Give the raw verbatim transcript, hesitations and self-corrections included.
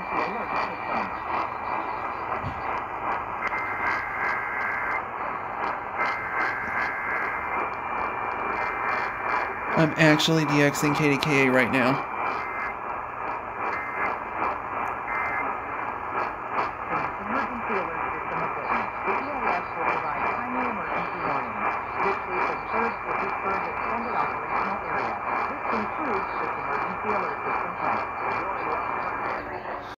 I'm actually DXing K D K A right now.